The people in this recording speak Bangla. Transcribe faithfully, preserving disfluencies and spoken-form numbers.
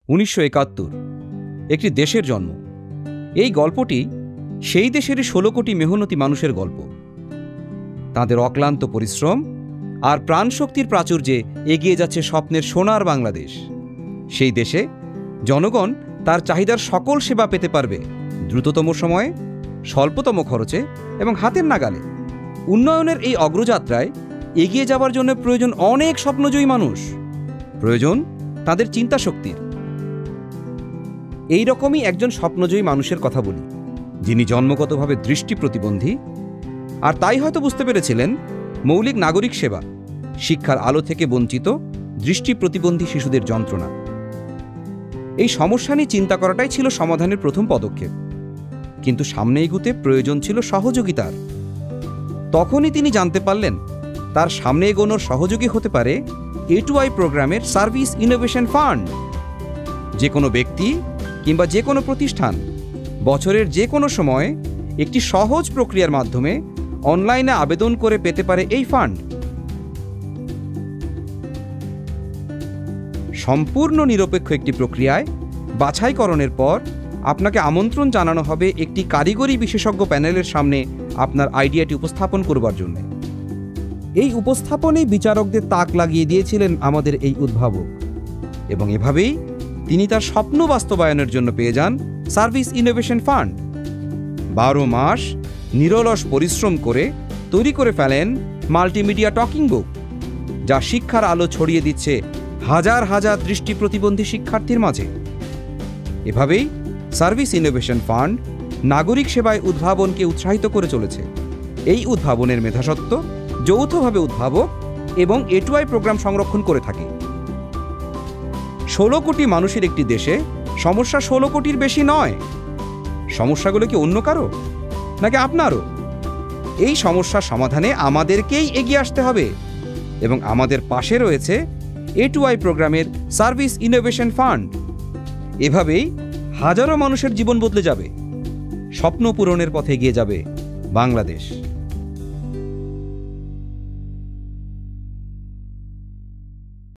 উনিশশো একাত্তর একটি দেশের জন্ম। এই গল্পটি সেই দেশেরই ষোলো কোটি মেহনতি মানুষের গল্প। তাদের অক্লান্ত পরিশ্রম আর প্রাণশক্তির প্রাচুর্যে এগিয়ে যাচ্ছে স্বপ্নের সোনার বাংলাদেশ। সেই দেশে জনগণ তার চাহিদার সকল সেবা পেতে পারবে দ্রুততম সময়ে, স্বল্পতম খরচে এবং হাতের নাগালে। উন্নয়নের এই অগ্রযাত্রায় এগিয়ে যাবার জন্য প্রয়োজন অনেক স্বপ্নজয়ী মানুষ, প্রয়োজন তাদের চিন্তা শক্তির। এই রকমই একজন স্বপ্নজয়ী মানুষের কথা বলি, যিনি জন্মগতভাবে দৃষ্টি প্রতিবন্ধী, আর তাই হয়তো বুঝতে পেরেছিলেন মৌলিক নাগরিক সেবা, শিক্ষার আলো থেকে বঞ্চিত দৃষ্টি প্রতিবন্ধী শিশুদের যন্ত্রণা। এই সমস্যা নিয়ে চিন্তা করাটাই ছিল সমাধানের প্রথম পদক্ষেপ, কিন্তু সামনে এগুতে প্রয়োজন ছিল সহযোগিতার। তখনই তিনি জানতে পারলেন তার সামনে এগোনোর সহযোগী হতে পারে এ টু আই প্রোগ্রামের সার্ভিস ইনোভেশন ফান্ড। যে কোনো ব্যক্তি কিংবা যে কোনো প্রতিষ্ঠান বছরের যে কোনো সময় একটি সহজ প্রক্রিয়ার মাধ্যমে অনলাইনে আবেদন করে পেতে পারে এই ফান্ড। সম্পূর্ণ নিরপেক্ষ একটি প্রক্রিয়ায় বাছাইকরণের পর আপনাকে আমন্ত্রণ জানানো হবে একটি কারিগরি বিশেষজ্ঞ প্যানেলের সামনে আপনার আইডিয়াটি উপস্থাপন করবার জন্য। এই উপস্থাপনেই বিচারকদের তাক লাগিয়ে দিয়েছিলেন আমাদের এই উদ্ভাবক, এবং এভাবেই তিনি তার স্বপ্ন বাস্তবায়নের জন্য পেয়ে যান সার্ভিস ইনোভেশন ফান্ড। বারো মাস নিরলস পরিশ্রম করে তৈরি করে ফেলেন মাল্টিমিডিয়া টকিং বুক, যা শিক্ষার আলো ছড়িয়ে দিচ্ছে হাজার হাজার দৃষ্টি প্রতিবন্ধী শিক্ষার্থীর মাঝে। এভাবেই সার্ভিস ইনোভেশন ফান্ড নাগরিক সেবায় উদ্ভাবনকে উৎসাহিত করে চলেছে। এই উদ্ভাবনের মেধাস্বত্ব যৌথভাবে উদ্ভাবক এবং এ টু আই প্রোগ্রাম সংরক্ষণ করে থাকে। ষোলো কোটি মানুষের একটি দেশে সমস্যা ষোলো কোটির বেশি নয়। সমস্যাগুলো কি অন্য কারো, নাকি আপনারও? এই সমস্যার সমাধানে আমাদেরকেই এগিয়ে আসতে হবে, এবং আমাদের পাশে রয়েছে এ টু আই প্রোগ্রামের সার্ভিস ইনোভেশন ফান্ড। এভাবেই হাজারো মানুষের জীবন বদলে যাবে, স্বপ্ন পূরণের পথে এগিয়ে যাবে বাংলাদেশ।